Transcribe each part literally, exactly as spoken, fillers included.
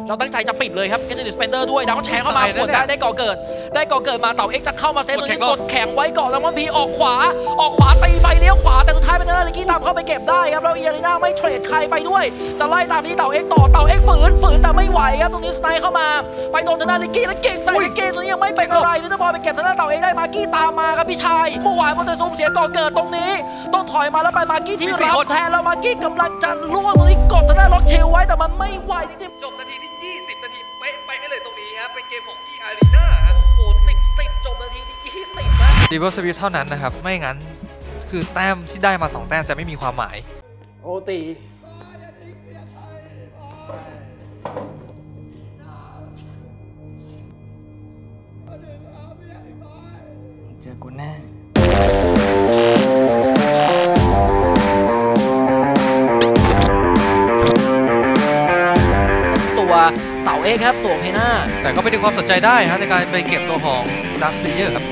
เราตั้งใจจะปิดเลยครับเอเจนต์สเปนเดอร์ด้วยดาวแชร์เข้ามาปวดได้ได้ก่อเกิดได้ก่อเกิดมาเต่าเอ็กจะเข้ามาเซตตรงนี้กดแข็งไว้ก่อนแล้วมันพีออกขวาออกขวาตีไฟเลี้ยวขวาแต่สุดท้ายเป็นทางด้านลิกี้ตามเข้าไปเก็บได้ครับแล้วเอียรีน่าไม่เทรดใครไปด้วยจะไล่ตามที่เต่าเอ็กต่อเต่าเอ็กฝืนฝืนแต่ไม่ไหวครับตรงนี้สไนเข้ามาไปโดนทางด้านลิกี้แล้วเก่งใส่ลิกี้ตรงนี้ยังไม่เป็นอะไรลิตเติ้ลบอยไปเก็บทางด้านเต่าเอ็กได้มากี้ตามมาครับพี่ชายเมื่อวานมันจะซูมเสียก่อเกิดตรงนี้ต้องถอยมาแล้วไปมากี้ที่รับแทนแล้วมากี้กำลังจะล่วงตรงนี้กดทางด้านล็อกเชลไว้แต่มันไม่ไหวจริงๆจบนาทีที่ยี่สิบนาทีเป๊ะไปให้เลยตรงนี้ครับเป็นเกมของ e Arena ฮะโอ้โหสิบ สิบจบนาทีที่ยี่สิบนะรีเวิร์สสวิตเท่านั้นนะครับไม่งั้นคือแต้มที่ได้มาสองแต้มจะไม่มีความหมายโอตีเจอกูแน่ตัวเต่าเอ็กครับตัวเพน่าแต่ก็ไปดึงความสนใจได้ฮะในการไปเก็บตัวของดัสลีเยอร์ครับ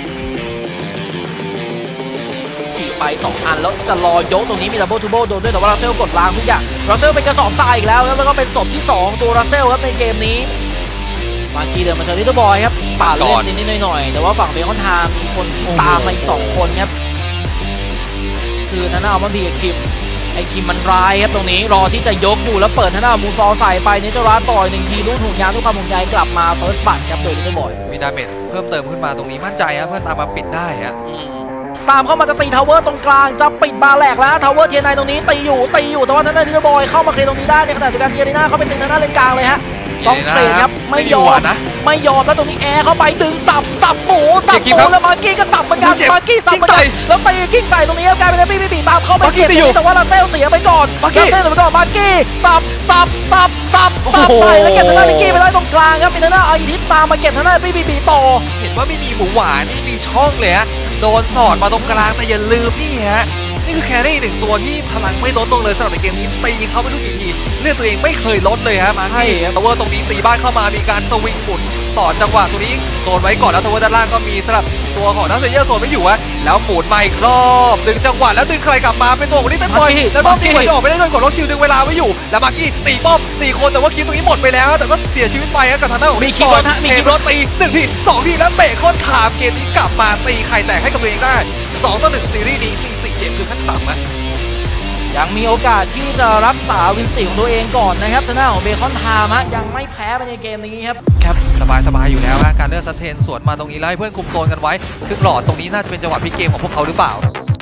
ขี่ไปสองอันแล้วจะรอยกตรงนี้มีดับเบิลทูเบิลโดนด้วยแต่ว่ารัสเซลกดล้างทุกอย่างรัสเซลเป็นกระสอบทรายอีกแล้วแล้วก็เป็นศพที่สองตัวรัสเซลครับในเกมนี้มากีเดินมาเจอลิตเติ้ลบอยครับป่าเล่นนิดๆหน่อยๆแต่ว่าฝั่งเบคอนไทม์มีคนตามมาอีกสองคนครับคือท่าน่าเอามาบีกับคิมไอคิมมันร้ายครับตรงนี้รอที่จะยกอยู่แล้วเปิดท่าน่ามูฟอลใส่ไปเนเจอร์ต่อยหนึ่งทีรุ่นห่วงยางทุกความห่วงใยกลับมาเฟิร์สบัตครับโดยลิตเติ้ลบอยมีดาเมจเพิ่มเติมขึ้นมาตรงนี้มั่นใจครับเพื่อนตามมาปิดได้ฮะตามเข้ามาจะตีทาวเวอร์ตรงกลางจะปิดบาแหลกแล้วทาวเวอร์เทียนไนตรงนี้ตีอยู่ตีอยู่แต่ว่าท่าน่าลิตเติ้ลบอยเข้ามาเคลียร์ตรงนี้ได้ในขณะเดียวกันเทียรีน่าเข้าไปตีท่าน่าเลนกลางเลยฮะต้องเตะครับไม่ยอมนะไม่ยอมแล้วตรงนี้แอร์เข้าไปดึงสับสับหมูสับหมูแล้วมาร์กี้ก็สับเหมือนกันมาร์กี้สับเหมือนกันแล้วตีกิ้งใส่ตรงนี้กลายเป็นปี้ปี้ตามเข้าไปเก็บแต่ว่าลาเซลเสียไปก่อนลาเซลเสียไปก่อนมาร์กี้สับสับสับสับสับใส่แล้วเก็บทางด้านลิกี้ไปได้ตรงกลางครับเป็นทางด้านไอทิสตามมาเก็บทางด้านปี้ปี้ต่อเห็นว่าไม่มีหมูหวานนี่มีช่องเลยฮะโดนสอดมาตรงกลางแต่อย่าลืมนี่ฮะนี่คือแครี่หนึ่งตัวที่พลังไม่ลดลงเลยสำหรับในเกมนี้ตีเขาไม่รู้กี่ทีเลือดตัวเองไม่เคยลดเลยฮะมาที่ทาวเวอร์ตรงนี้ตีบ้านเข้ามามีการสวิงหมุนต่อจังหวะตัวนี้โซนไว้ก่อนแล้วทาวเวอร์ด้านล่างก็มีสำหรับตัวของดัสเซเยอร์โซนไม่อยู่ฮะแล้วหมุนไม่ครอบดึงจังหวะแล้วดึงใครกลับมาเป็นตัวของนี่เต้นบอยแล้วป้อมตีมันจะออกไปได้ด้วยกดล็อกคิวดึงเวลาไว้อยู่แล้วมาร์กี้ตีป้อมตีคนแต่ว่าคิวตรงนี้หมดไปแล้วแต่ก็เสียชีวิตไปกับทางด้านของมีคิวมีคิวรถตีหนึ่งทีสองทีแล้วเบรกค่อนขามเกมนี้กลับมาตีไข่แตกให้กับตัวเองได้สองต่อหนึ่งซีรีส์นี้มีสี่เกมคือขั้นต่ำนะยังมีโอกาสที่จะรักษาวินสติของตัวเองก่อนนะครับทางด้านของเบคอนไทม์ยังไม่แพ้ไปในเกมนี้ครับครับสบายสบายอยู่แล้วนะการเลือกสเตนสวนมาตรงนี้แล้วให้เพื่อนคุมโซนกันไว้ครึ่งหลอดตรงนี้น่าจะเป็นจังหวะพลิกเกมของพวกเขาหรือเปล่า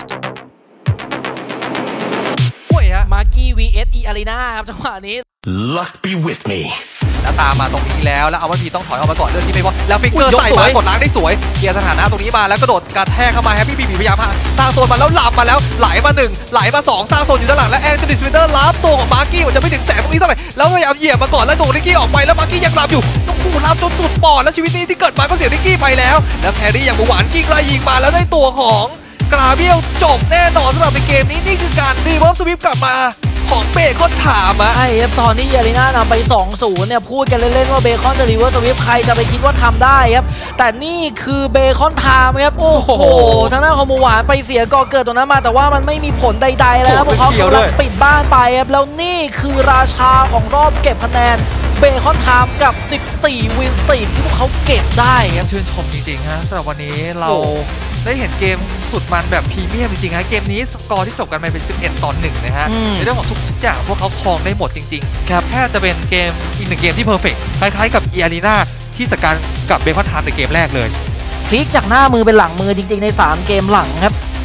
โอ้ยฮะมาร์กี้ วี เอส อี Arena ครับจังหวะนี้ Luck be with me แล้วตามมาตรงนี้แล้วแล้วเอาว่าพีต้องถอยออกมาก่อนเรื่องที่ไม่พอแล้วฟิกเกอร์ใส่มากดล้างได้สวยเกียร์สถานะตรงนี้มาแล้วกระโดดกระแทกเข้ามาแฮปปี้บีบีพยายามสร้างโซนมาแล้วหลับมาแล้วไหลมาหนึ่งไหลมาสองสร้างโซนอยู่ด้านหลังและแองเจลิสวินเตอร์รับตัวของมาร์กี้มันจะไม่ถึงแสงตรงนี้เท่าไหร่แล้วพยายามเหยียบมาก่อนแล้วโดนริกกี้ออกไปแล้วมาร์กี้ยังหลับอยู่ต้องขู่หลับจนสุดปอดแล้วชีวิตนี้ที่เกิดมาก็เสียริกกี้ไปแล้วแล้วแครี่อย่างหวานกิ้งไล่ยิงมาแล้วได้ตัวของกราเบียลจบแน่นอนสำหรับในเกมนี้นี่คือการรีเวิร์สสวิปกลับมาของเบคอนถามอะใช่ครับตอนที่เยลิน่านำไป สองศูนย์ เนี่ยพูดกันเล่นๆว่าเบคอนจะรีเวิร์สสวิปใครจะไปคิดว่าทำได้ครับแต่นี่คือเบคอนไทม์ครับโอ้โหทางด้านของหมูหวานไปเสียก่อเกิดตรงนั้นมาแต่ว่ามันไม่มีผลใดๆแล้วพวกเขากำลังปิดบ้านไปครับแล้วนี่คือราชาของรอบเก็บคะแนนเบคอนไทม์กับสิบสี่วินสตรีทที่พวกเขาเก็บได้ครับชื่นชมจริงๆฮะสำหรับวันนี้เราได้เห็นเกมสุดมันแบบพรีเมียมจริงๆฮะเกมนี้สกอร์ที่จบกันไปเป็นสิบเอ็ดต่อหนึ่งนะฮะในเรื่องของทุกอย่างพวกเขาครองได้หมดจริงๆครับแค่จะเป็นเกมอีกหนึ่งเกมที่เพอร์เฟกต์คล้ายๆกับ e Arena ที่จัดการกับเบคอนไทม์ในเกมแรกเลยพลิกจากหน้ามือเป็นหลังมือจริงๆในสามเกมหลังครับ